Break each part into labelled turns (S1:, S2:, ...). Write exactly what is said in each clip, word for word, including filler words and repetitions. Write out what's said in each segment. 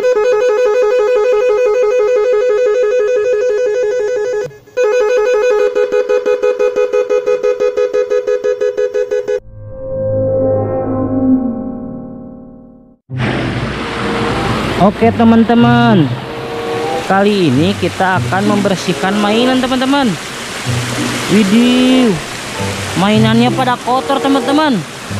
S1: Oke teman-teman, kali ini kita akan membersihkan mainan teman-teman. Widih, mainannya pada kotor teman-teman.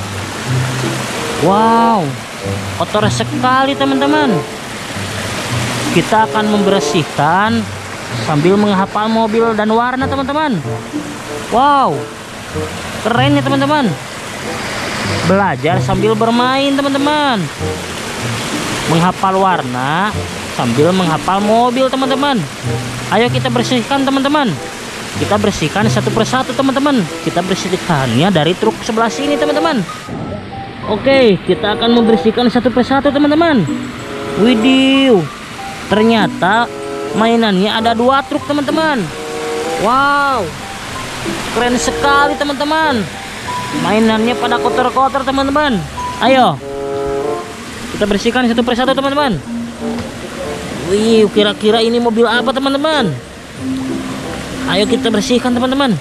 S1: Wow, kotor sekali teman-teman. Kita akan membersihkan sambil menghafal mobil dan warna teman-teman. Wow, keren ya teman-teman. Belajar sambil bermain teman-teman. Menghafal warna sambil menghafal mobil teman-teman. Ayo kita bersihkan teman-teman. Kita bersihkan satu persatu teman-teman. Kita bersihkannya dari truk sebelah sini teman-teman. Oke, kita akan membersihkan satu persatu teman-teman. Widih, ternyata mainannya ada dua truk teman-teman. Wow, keren sekali teman-teman. Mainannya pada kotor-kotor teman-teman. Ayo kita bersihkan satu persatu teman-teman. Wih, kira-kira ini mobil apa teman-teman? Ayo kita bersihkan teman-teman.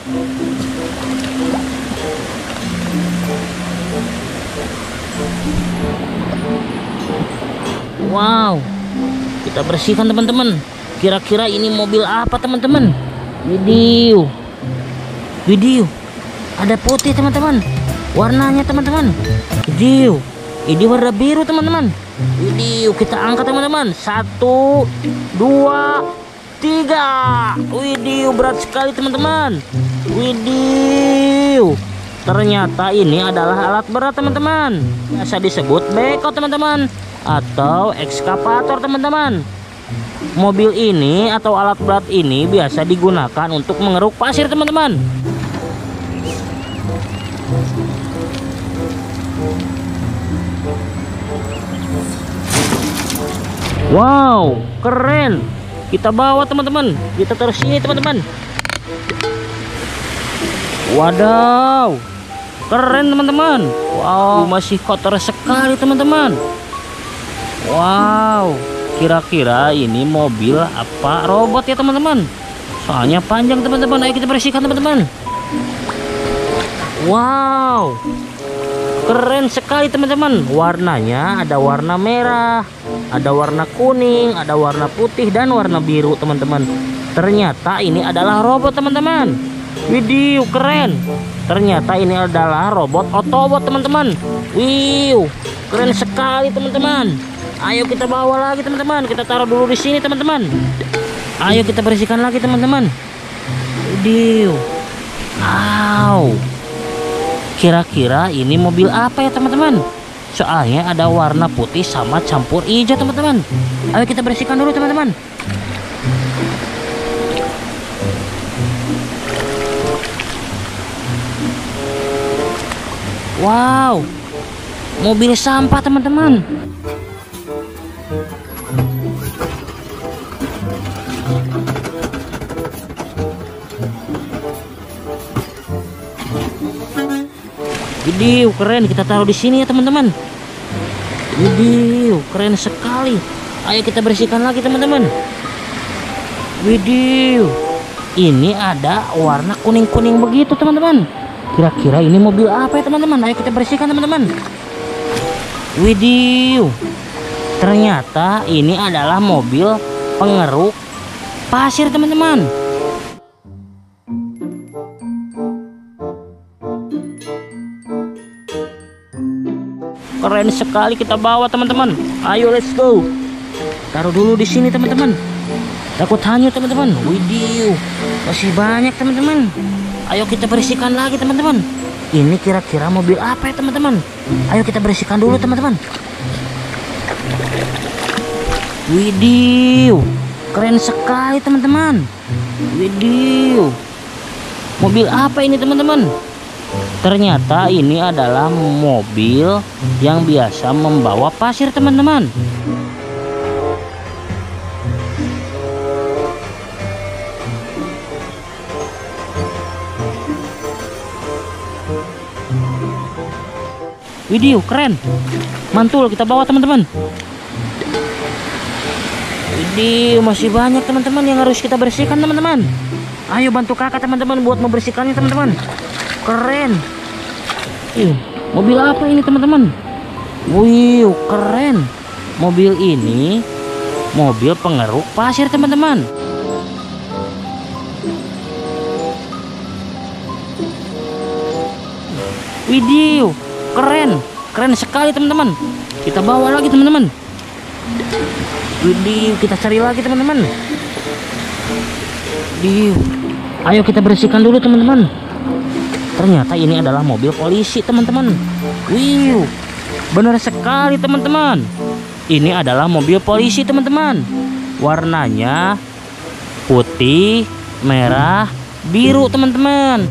S1: Wow, kita bersihkan teman-teman. Kira-kira ini mobil apa teman-teman? Widih, widih, ada putih teman-teman. Warnanya teman-teman. Widih, ini warna biru teman-teman. Widih, kita angkat teman-teman. Satu, dua, tiga. Widih, berat sekali teman-teman. Widih, ternyata ini adalah alat berat teman-teman. Biasa disebut beko teman-teman, atau ekskavator teman-teman. Mobil ini atau alat berat ini biasa digunakan untuk mengeruk pasir teman-teman. Wow, keren. Kita bawa teman-teman. Kita taruh sini teman-teman. Wadaw, keren teman-teman. Wow, masih kotor sekali teman-teman. Wow, kira-kira ini mobil apa robot ya teman-teman? Soalnya panjang teman-teman. Ayo kita bersihkan teman-teman. Wow, keren sekali teman-teman. Warnanya ada warna merah, ada warna kuning, ada warna putih, dan warna biru teman-teman. Ternyata ini adalah robot teman-teman. Widih, keren. Ternyata ini adalah robot Autobot teman-teman. Wiu, keren sekali teman-teman. Ayo kita bawa lagi teman-teman. Kita taruh dulu di sini teman-teman. Ayo kita bersihkan lagi teman-teman. Widih, wow, kira-kira ini mobil apa ya teman-teman? Soalnya ada warna putih sama campur hijau teman-teman. Ayo kita bersihkan dulu teman-teman. Wow, mobil sampah teman-teman. Widih, keren. Kita taruh di sini ya teman-teman. Widih, keren sekali. Ayo kita bersihkan lagi teman-teman. Widih, ini ada warna kuning-kuning begitu teman-teman. Kira-kira ini mobil apa ya teman-teman? Ayo kita bersihkan teman-teman. Widih, ternyata ini adalah mobil pengeruk pasir teman-teman. Keren sekali, kita bawa teman-teman. Ayo let's go. Taruh dulu di sini teman-teman. Takut hanyut teman-teman. Widih, masih banyak teman-teman. Ayo kita bersihkan lagi teman-teman. Ini kira-kira mobil apa ya teman-teman? Ayo kita bersihkan dulu teman-teman. Widih, keren sekali teman-teman. Widih, mobil apa ini teman-teman? Ternyata ini adalah mobil yang biasa membawa pasir teman-teman. Widih, keren. Mantul, kita bawa teman-teman. Widih, masih banyak teman-teman yang harus kita bersihkan teman-teman. Ayo bantu kakak teman-teman buat membersihkannya teman-teman. Keren. Ih, mobil apa ini teman-teman? Wih, keren. Mobil ini mobil pengeruk pasir teman-teman. Widih, keren. Keren sekali teman-teman. Kita bawa lagi teman-teman. Widih, kita cari lagi teman-teman. Widih. Ayo kita bersihkan dulu teman-teman. Ternyata ini adalah mobil polisi teman-teman. Wih, benar sekali teman-teman. Ini adalah mobil polisi teman-teman. Warnanya putih, merah, biru teman-teman.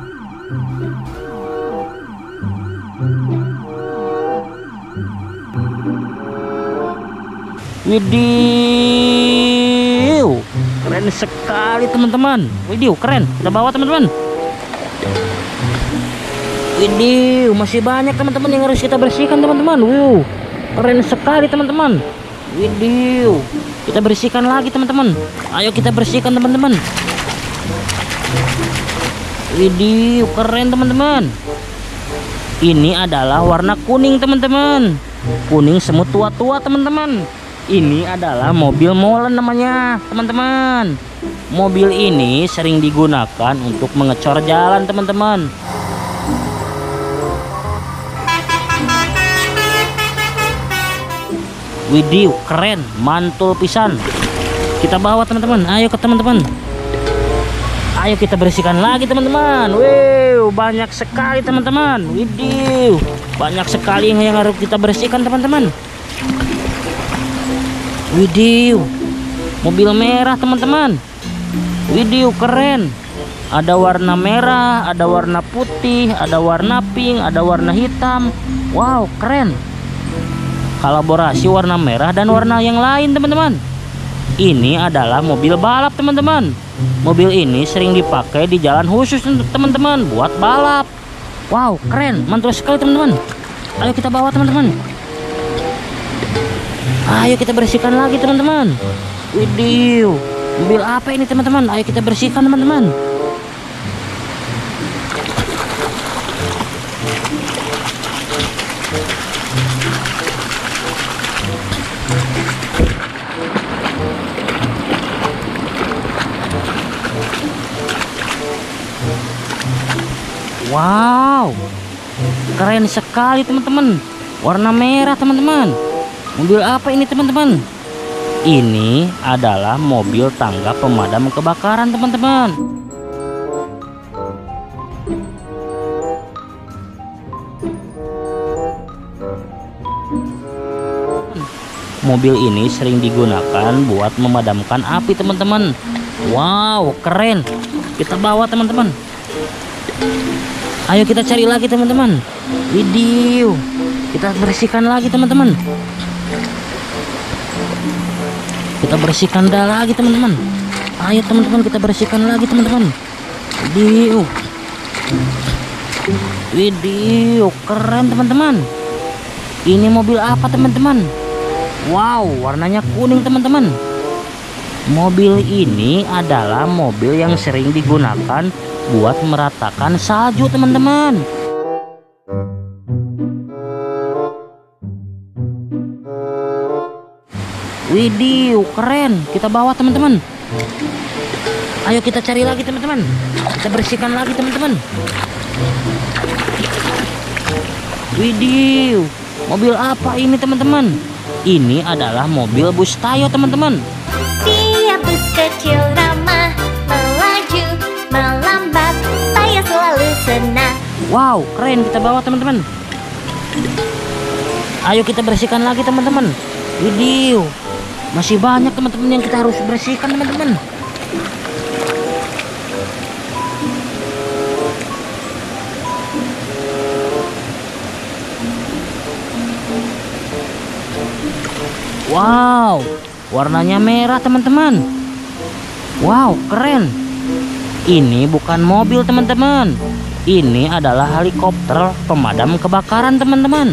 S1: Widih, keren sekali teman-teman. Widih, keren. Kita bawa teman-teman. Widih, masih banyak teman-teman yang harus kita bersihkan teman-teman. Wow, keren sekali teman-teman. Widih, kita bersihkan lagi teman-teman. Ayo kita bersihkan teman-teman. Widih, keren teman-teman. Ini adalah warna kuning teman-teman. Kuning semut tua-tua teman-teman. Ini adalah mobil molen namanya teman-teman. Mobil ini sering digunakan untuk mengecor jalan teman-teman. Widih, keren, mantul pisan. Kita bawa teman-teman. Ayo ke teman-teman. Ayo kita bersihkan lagi teman-teman. Wow, banyak sekali teman-teman. Widih, banyak sekali yang harus kita bersihkan teman-teman. Widih, mobil merah teman-teman. Widih, keren. Ada warna merah, ada warna putih, ada warna pink, ada warna hitam. Wow, keren. Kolaborasi warna merah dan warna yang lain teman-teman. Ini adalah mobil balap teman-teman. Mobil ini sering dipakai di jalan khusus teman-teman buat balap. Wow, keren, mantul sekali teman-teman. Ayo kita bawa teman-teman. Ayo kita bersihkan lagi teman-teman. Widih, mobil apa ini teman-teman? Ayo kita bersihkan teman-teman. Wow, keren sekali teman-teman. Warna merah teman-teman. Mobil apa ini teman-teman? Ini adalah mobil tangga pemadam kebakaran teman-teman. Mobil ini sering digunakan buat memadamkan api teman-teman. Wow, keren. Kita bawa teman-teman. Ayo kita cari lagi teman-teman. Widih, kita bersihkan lagi teman-teman. Kita bersihkan dah lagi teman-teman. Ayo teman-teman, kita bersihkan lagi teman-teman. Widih, widih, keren teman-teman. Ini mobil apa teman-teman? Wow, warnanya kuning teman-teman. Mobil ini adalah mobil yang sering digunakan buat meratakan salju teman-teman. Widih, keren. Kita bawa teman-teman. Ayo kita cari lagi teman-teman. Kita bersihkan lagi teman-teman. Widih, mobil apa ini teman-teman? Ini adalah mobil bus Tayo teman-teman.
S2: Dia bus kecil ramah, melaju, melambat, Tayo selalu senang.
S1: Wow, keren. Kita bawa teman-teman. Ayo kita bersihkan lagi teman-teman. Widih, masih banyak teman-teman yang kita harus bersihkan teman-teman. Wow, warnanya merah teman-teman. Wow, keren. Ini bukan mobil teman-teman. Ini adalah helikopter pemadam kebakaran teman-teman.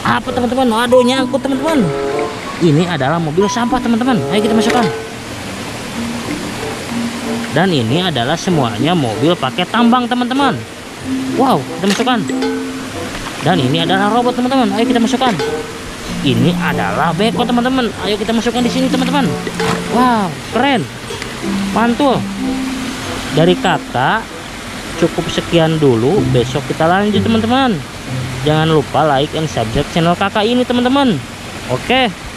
S1: Apa teman-teman? Aduh, nyangkut teman-teman. Ini adalah mobil sampah teman-teman. Ayo kita masukkan. Dan ini adalah semuanya mobil pakai tambang teman-teman. Wow, kita masukkan. Dan ini adalah robot teman-teman. Ayo kita masukkan. Ini adalah beko teman-teman. Ayo kita masukkan di sini teman-teman. Wow, keren, mantul. Dari kakak cukup sekian dulu. Besok kita lanjut teman-teman. Jangan lupa like and subscribe channel kakak ini teman-teman. Oke.